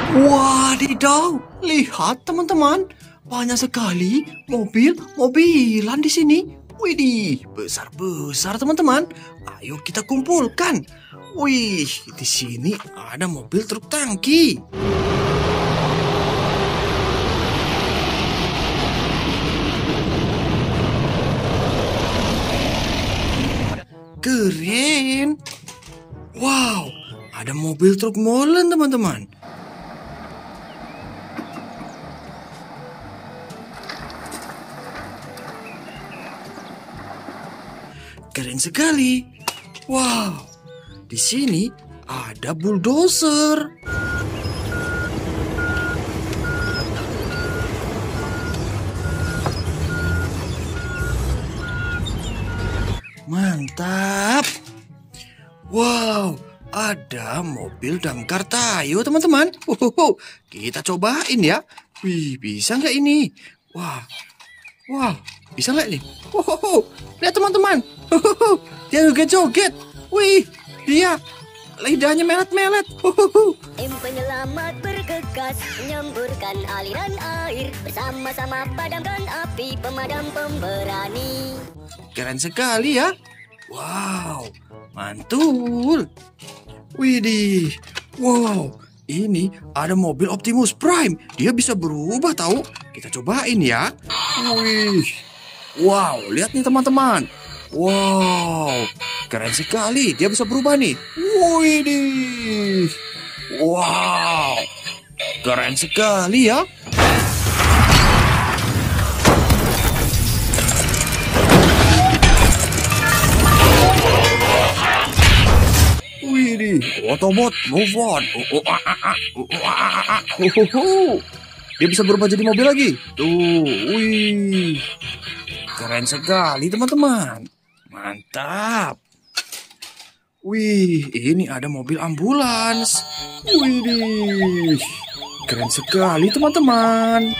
Wadidaw, lihat teman-teman, banyak sekali mobil-mobilan di sini. Widih, besar-besar teman-teman. Ayo kita kumpulkan. Wih, di sini ada mobil truk tangki. Keren. Wow, ada mobil truk molen teman-teman. Keren sekali. Wow, di sini ada bulldozer. Mantap. Wow, ada mobil damkar Tayo teman-teman. Kita cobain ya. Wih, bisa nggak ini? Wah, bisa nggak nih? Lihat teman-teman. Dia joget-joget. Wih, dia lidahnya melet-melet. Tim penyelamat bergegas menyemburkan aliran air, bersama-sama padamkan api, pemadam pemberani. Keren sekali ya. Wow, mantul. Widih. Wow, ini ada mobil Optimus Prime. Dia bisa berubah tahu. Kita cobain ya. Wih. Wow, lihat nih teman-teman. Wow, keren sekali. Dia bisa berubah nih. Widih. Wow, keren sekali ya. Widih, Autobot, move on. Dia bisa berubah jadi mobil lagi. Tuh, wih. Keren sekali teman-teman. Mantap. Wih, ini ada mobil ambulans. Widih. Keren sekali teman-teman.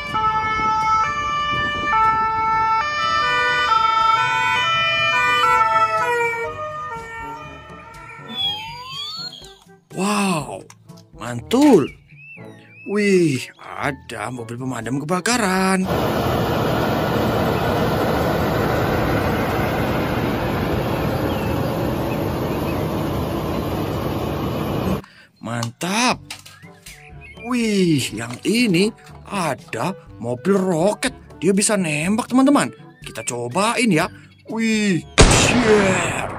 Wow, mantul. Wih, ada mobil pemadam kebakaran. Mantap. Wih, yang ini ada mobil roket. Dia bisa nembak teman-teman. Kita cobain ya. Wih, share.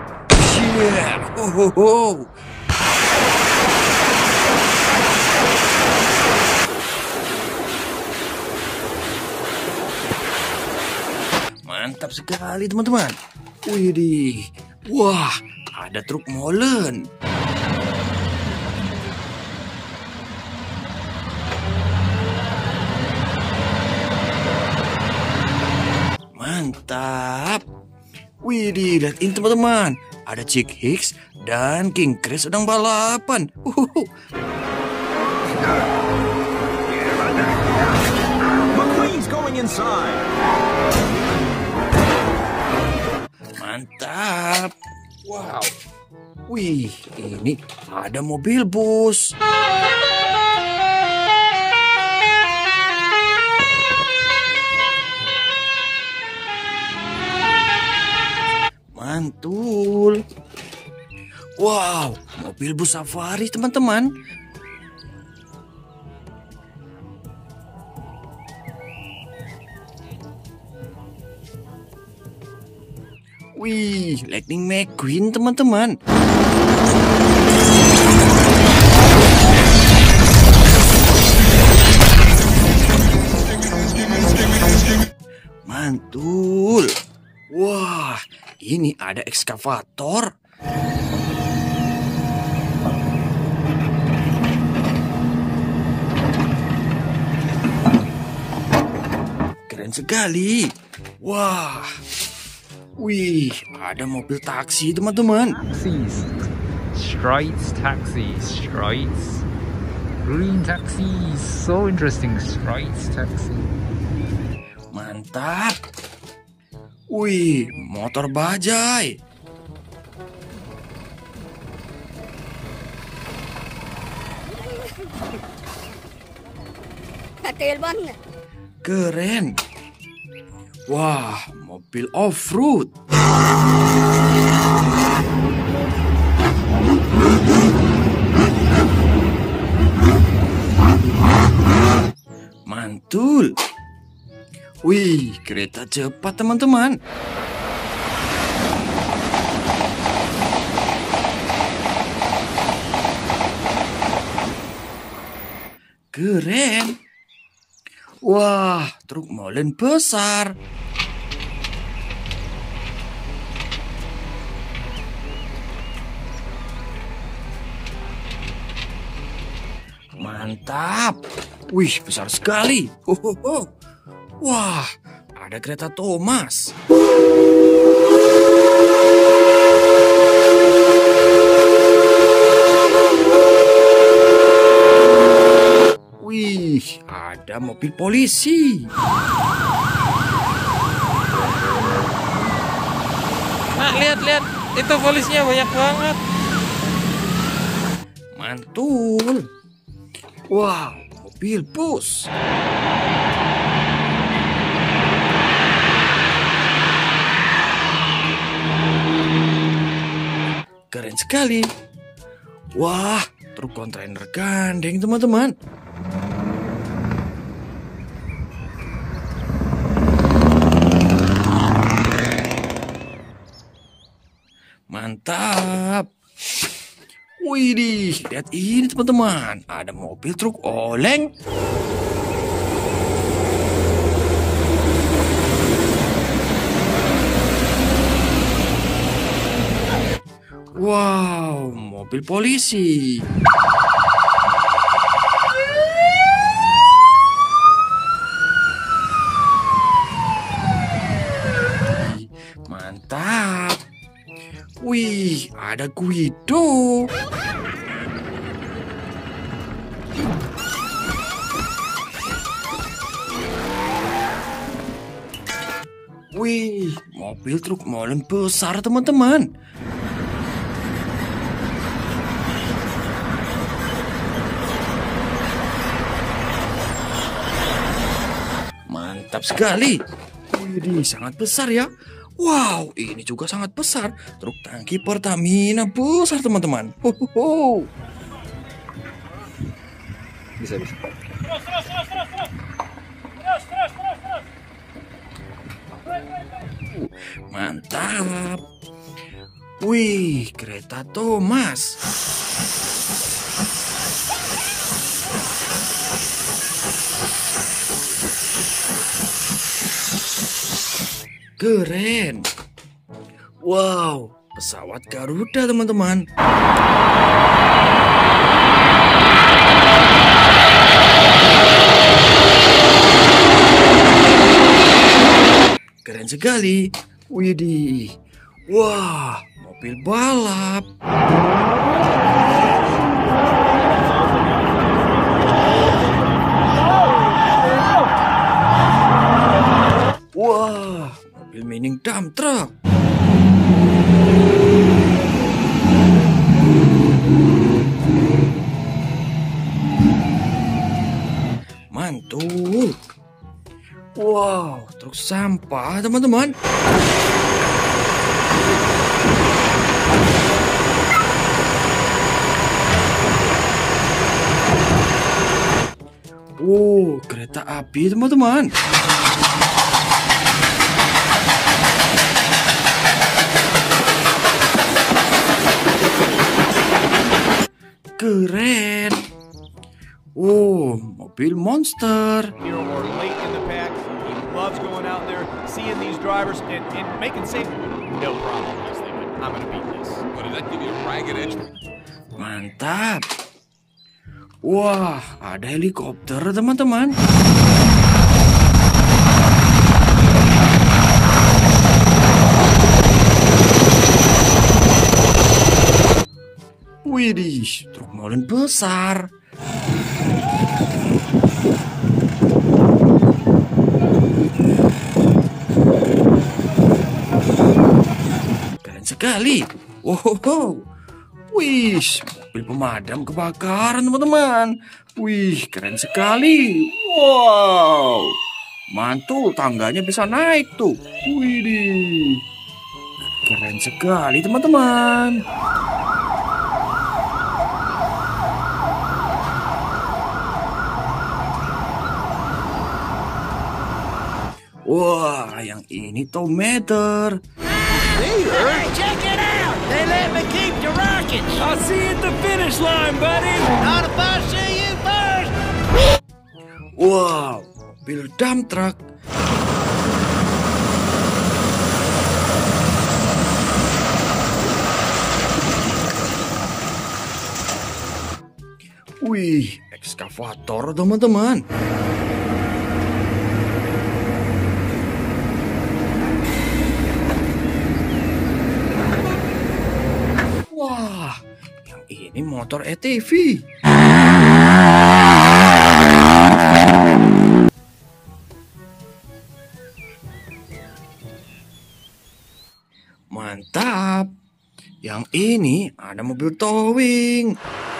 Mantap sekali teman-teman. Widih. Wah, ada truk molen. Mantap. Widih, lihat ini teman-teman. Ada Chick Hicks dan King Chris sedang balapan. McQueen's going inside. Mantap. Wow. Wih, ini ada mobil bus. Mantul. Wow, mobil bus safari teman-teman. Wih, Lightning McQueen teman-teman. Mantul. Wah, ini ada ekskavator. Keren sekali. Wah. Wih, ada mobil taksi teman-teman. Taxis. Strides. Green taxis. So interesting. Strides taxi. Mantap. Wih, motor bajai. Kecil banget. Keren. Wah, mobil off-road. Mantul. Wih, kereta cepat teman-teman. Keren. Wah, truk molen besar. Mantap. Wih, besar sekali. Wah, ada kereta Thomas. Wih, ada mobil polisi. Nah, lihat. Itu polisinya banyak banget. Mantul. Wow, mobil bus. Keren sekali. Wah, truk kontainer gandeng teman-teman. Mantap. Widih, lihat ini teman-teman. Ada mobil truk oleng. Wow, mobil polisi. Mantap. Wih, ada Guido. Wih, mobil truk molen besar teman-teman. Mantap sekali. Wih, sangat besar ya. Wow, ini juga sangat besar. Truk tangki Pertamina besar teman-teman. Bisa. Mantap. Wih, kereta Thomas. Keren. Wow, pesawat Garuda teman-teman. Keren sekali. Widih. Wah, mobil balap. Wah, mobil mining dump truck. Mantul. Wow, truk sampah teman-teman. Kereta api teman-teman. Keren. Mobil monster. Or late in the pack. He loves going out there, seeing these drivers and making safe. No problem, he's thinking, I'm gonna beat this. What did that give you a ragged edge? Mantap. Wah, ada helikopter teman-teman. Widih, truk molen besar. Keren sekali. Wow, wih, mobil pemadam kebakaran, teman-teman. Wih, keren sekali. Wow. Mantul, tangganya bisa naik tuh. Wih, keren sekali, teman-teman. Wah, yang ini tow meter. Hey, check it out! They let me keep the rockets. I'll see you at the finish line, buddy. Not if I see you first. Wow, mobil dump truck. Wih, ekskavator, teman-teman. Wah, yang ini motor ATV. Mantap. Yang ini ada mobil towing.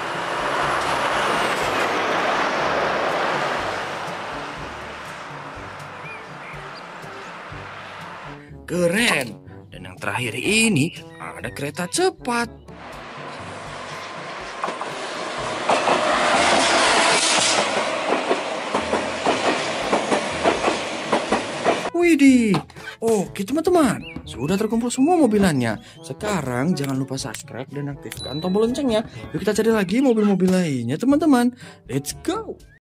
Keren. Dan yang terakhir ini ada kereta cepat. Widih. Oke teman-teman, sudah terkumpul semua mobilannya. Sekarang jangan lupa subscribe dan aktifkan tombol loncengnya. Yuk kita cari lagi mobil-mobil lainnya teman-teman. Let's go.